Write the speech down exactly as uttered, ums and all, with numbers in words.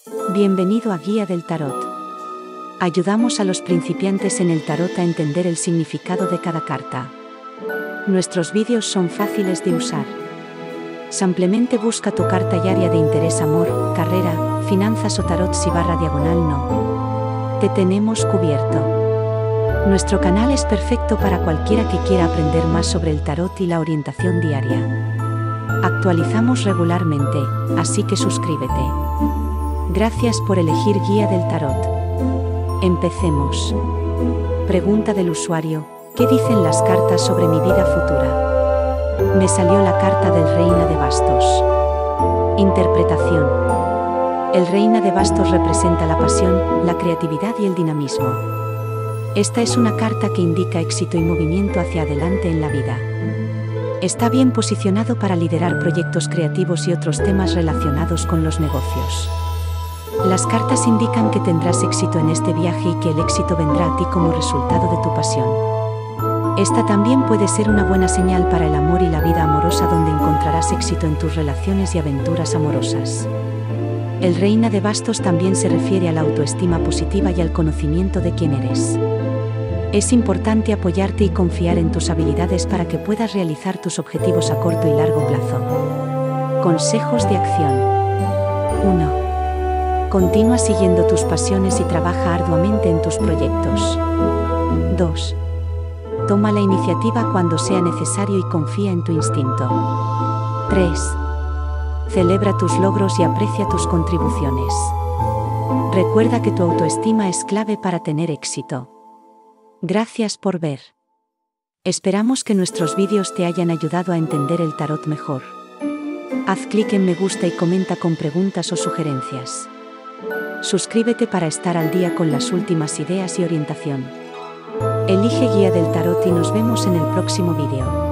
Bienvenido a Guía del Tarot. Ayudamos a los principiantes en el tarot a entender el significado de cada carta. Nuestros vídeos son fáciles de usar. Simplemente busca tu carta y área de interés: amor, carrera, finanzas o tarot si barra diagonal no. Te tenemos cubierto. Nuestro canal es perfecto para cualquiera que quiera aprender más sobre el tarot y la orientación diaria. Actualizamos regularmente, así que suscríbete. Gracias por elegir Guía del Tarot. Empecemos. Pregunta del usuario: ¿qué dicen las cartas sobre mi vida futura? Me salió la carta del Reina de Bastos. Interpretación. El Reina de Bastos representa la pasión, la creatividad y el dinamismo. Esta es una carta que indica éxito y movimiento hacia adelante en la vida. Está bien posicionado para liderar proyectos creativos y otros temas relacionados con los negocios. Las cartas indican que tendrás éxito en este viaje y que el éxito vendrá a ti como resultado de tu pasión. Esta también puede ser una buena señal para el amor y la vida amorosa, donde encontrarás éxito en tus relaciones y aventuras amorosas. El Reina de Bastos también se refiere a la autoestima positiva y al conocimiento de quién eres. Es importante apoyarte y confiar en tus habilidades para que puedas realizar tus objetivos a corto y largo plazo. Consejos de acción. uno. Continúa siguiendo tus pasiones y trabaja arduamente en tus proyectos. dos. Toma la iniciativa cuando sea necesario y confía en tu instinto. tres. Celebra tus logros y aprecia tus contribuciones. Recuerda que tu autoestima es clave para tener éxito. Gracias por ver. Esperamos que nuestros vídeos te hayan ayudado a entender el tarot mejor. Haz clic en me gusta y comenta con preguntas o sugerencias. Suscríbete para estar al día con las últimas ideas y orientación. Elige Guía del Tarot y nos vemos en el próximo vídeo.